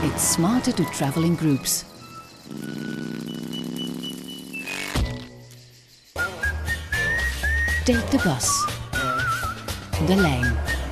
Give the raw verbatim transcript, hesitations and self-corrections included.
It's smarter to travel in groups. Take the bus, the lane.